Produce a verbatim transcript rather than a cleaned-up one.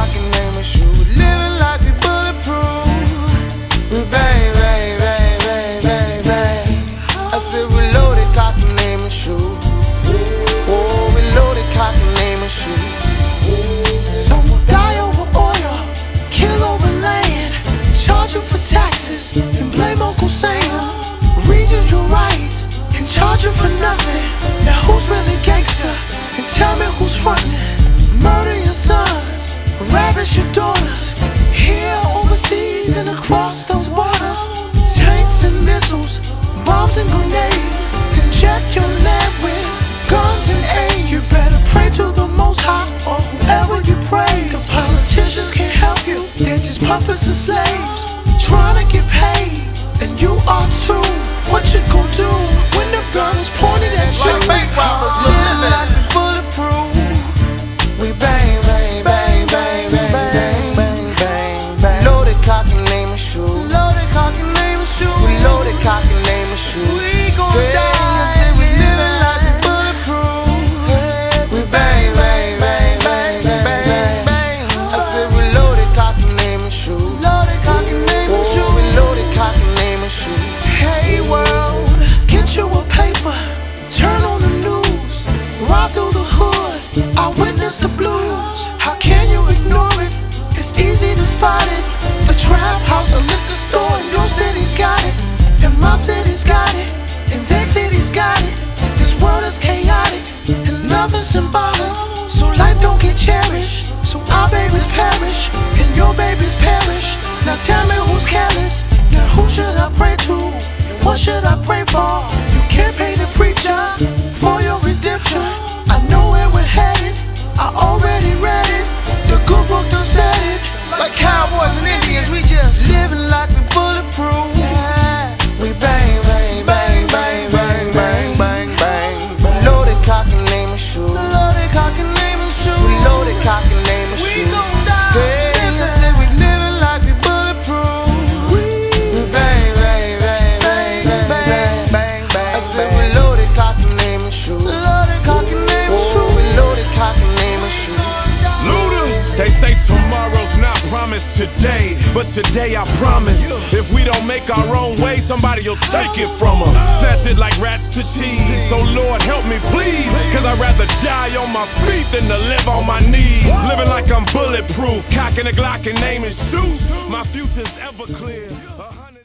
cock and name and shoe. Living like we bulletproof. We bang, bang, bang, bang, bang, bang. I said we loaded, cock and name and shoe. Oh, we loaded, cock and name and shoe. Some will die over oil, kill over land, charge you for taxes and blame Uncle Sam. Read you your rights and charge you for nothing. Now who's really gangster? And tell me who's frontin'? Murder your sons, ravish your daughters. Here, overseas, and across those borders. Tanks and missiles, bombs and grenades. Inject your land with guns and aid. You better pray to the Most High or whoever you praise. The politicians can't help you, they're just puppets and slaves, trying to get paid, and you are too. What you gon' do when the gun is pointed at you? Like bank robbers, we living like we bulletproof. We bang, bang, bang, bang, bang, bang, bang, bang, bang. Loaded, cock and name and shoe. Loaded, cock and name and shoe. We loaded, cock and name and shoe. We gon' die. I said we living like we bulletproof. We bang, bang, bang, bang, bang, bang, bang. I said we loaded, cock and name and shoe. Loaded, cock and name and shoe. We loaded, cock and name and shoe. Hey world, get you a paper, turn on the news, ride through the hood, I witness the blues. How can you ignore it? It's easy to spot it. The trap house, a liquor store, and your city's got it, and my city's got it, and their city's got it. This world is chaotic, and nothing's symbolic, so life don't get cherished. So our babies perish, and your babies perish. Now tell me who's careless. Now who should I pray to? And what should I pray for? You can't pay the preacher for your redemption. I know where we're headed, I already read it. The good book done said it. Like cowboys and Indians, we just living like we bulletproof. We bang, bang, bang, bang, bang, bang, bang, bang. Loaded, cock and name and shoe. Loaded, cock and name and shoe. We loaded, cock and name and shoe. We gon' die. Hey, I said we living like we bulletproof. We bang, bang, bang, bang, bang, bang, bang, bang. I said we loaded, cock and name and shoe. Loaded, cock and name and shoe. We loaded, cock and name and shoe. Luda, they say tomorrow's not promised today, but today I promise, if we don't make our own way, somebody'll take it from us. Snatch it like rats to cheese. So Lord help me please, cause I'd rather die on my feet than to live on my knees. Living like I'm bulletproof, cocking a Glock and naming shoes. My future's ever clear.